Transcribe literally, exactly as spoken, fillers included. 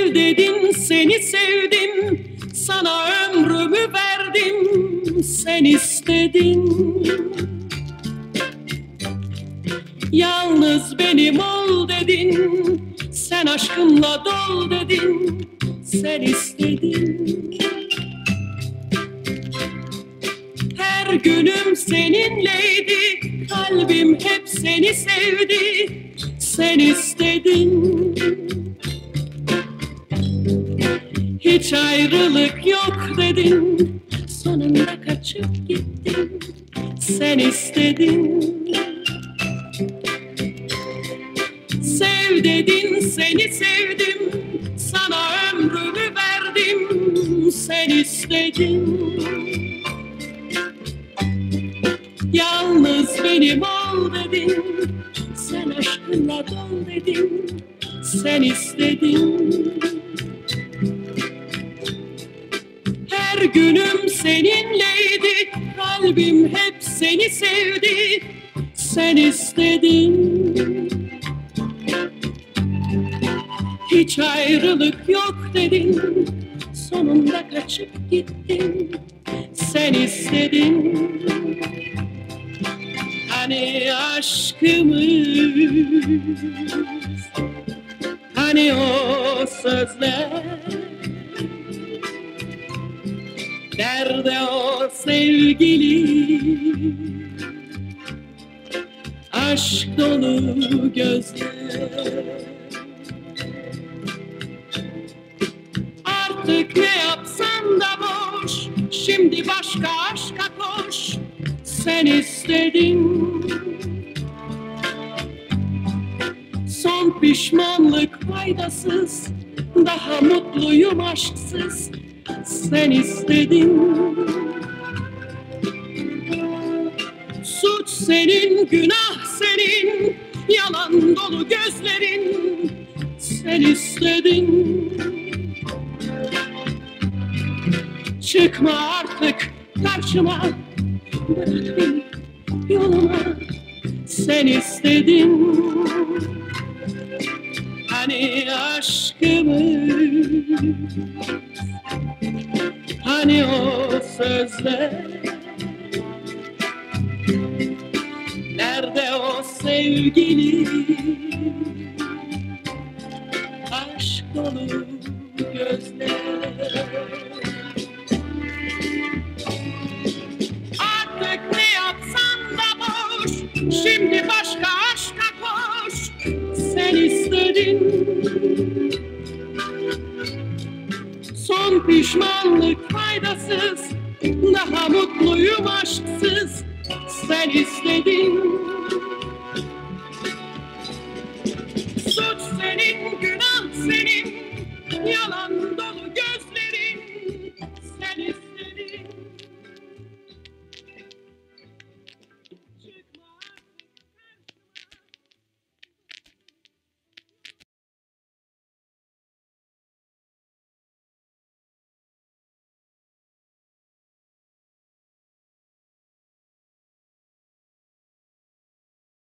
Sev dedin, seni sevdim, sana ömrümü verdim, sen istedin. Yalnız benim ol dedin, sen aşkımla dol dedin, sen istedin. Her günüm seninleydi, kalbim hep seni sevdi, sen istedin. Hiç ayrılık yok dedin, sonunda kaçıp gittin, sen istedin. Sev dedin, seni sevdim, sana ömrümü verdim, sen istedin. Yalnız benim ol dedin, sen aşkınla dol dedin, sen istedin. Her günüm seninleydi, kalbim hep seni sevdi, sen istedin. Hiç ayrılık yok dedin, sonunda kaçıp gittin, sen istedin. Hani aşkımız, hani o sözler, nerede o sevgili, aşk dolu gözler. Artık ne yapsan da boş, şimdi başka aşka koş, sen istedin. Son pişmanlık faydasız, daha mutluyum aşksız, sen istedin. Suç senin, günah senin, yalan dolu gözlerin, sen istedin. Çıkma artık karşıma, bırak beni yoluma, sen istedin. Hani aşkımız, hani o sözler, nerede o sevgili, aşk dolu gözler. Artık ne yapsan da boş, şimdi başka aşka koş, sen istedin. Son pişmanlık faydasız, daha mutluyum aşksız, sen istedin.